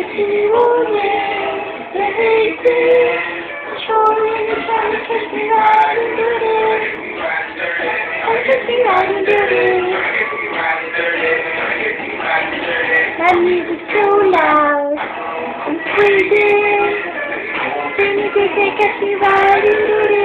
me rollin', baby. Controlling and trying to catch me riding dirty. Catch me riding dirty. My music's too loud. I'm crazy. Then you can catch me riding dirty.